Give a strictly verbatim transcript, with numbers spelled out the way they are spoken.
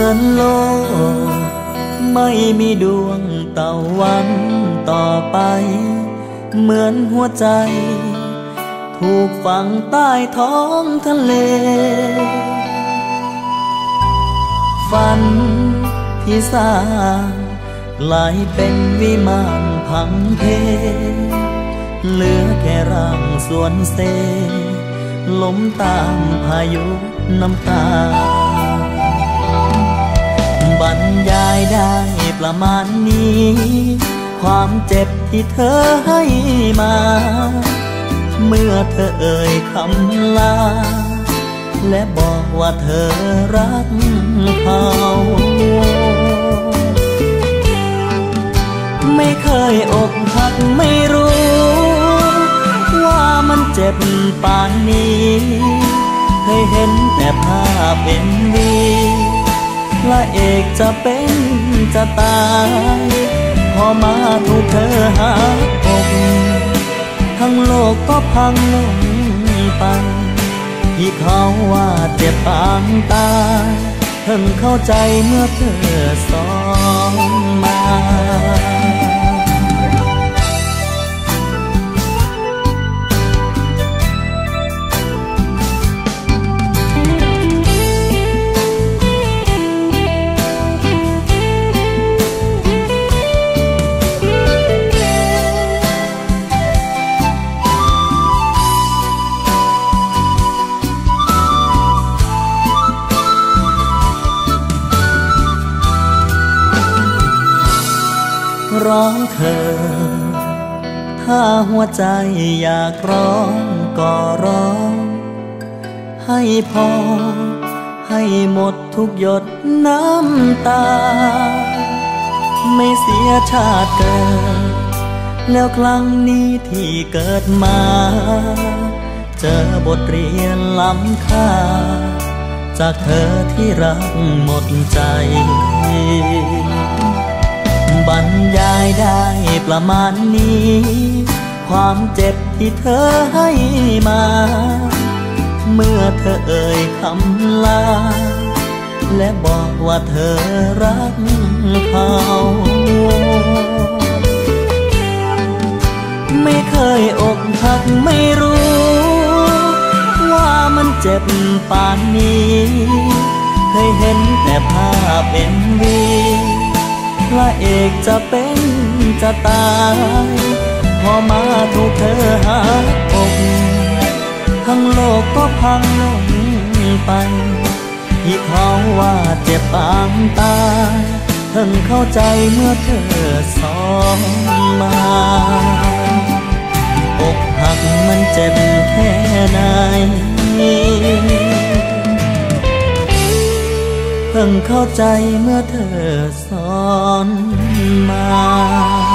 อนโลกไม่มีดวงตะวันต่อไปเหมือนหัวใจถูกฝังใต้ท้องทะเลฝันที่สร้างกลายเป็นวิมานพังเพเหลือแค่ร่างส่วนเซล้มตามพายุน้ำตาบรรยายได้ประมาณนี้ความเจ็บที่เธอให้มาเมื่อเธอเอ่ยคำลาและบอกว่าเธอรักเขาไม่เคยอกหักไม่รู้ว่ามันเจ็บปานนี้เคยเห็นแต่ภาพเป็นวีพระเอกจะเป็นจะตายพอมาถูกเธอหักอกทั้งโลกก็พังลงไปที่เขาว่าเจ็บปางตายเพิ่งเข้าใจเมื่อเธอสอนมาร้องเธอถ้าหัวใจอยากร้องก็ร้องให้พอให้หมดทุกหยดน้ำตาไม่เสียชาติเกิดแล้วครั้งนี้ที่เกิดมาเจอบทเรียนล้ำค่าจากเธอที่รักหมดใจบรรยายได้ประมาณนี้ความเจ็บที่เธอให้มาเมื่อเธอเอ่ยคำลาและบอกว่าเธอรักเขาไม่เคยอกหักไม่รู้ว่ามันเจ็บปานนี้เคยเห็นแต่ภาพเอ็มวีพระเอกจะเป็นจะตายพอมาถูกเธอหักอกทั้งโลกก็พังลงไปที่เขาว่าเจ็บปางตายเพิ่งเข้าใจเมื่อเธอสอนมาอกหักมันเจ็บแค่ไหนเพิ่งเข้าใจเมื่อเธอสอนมา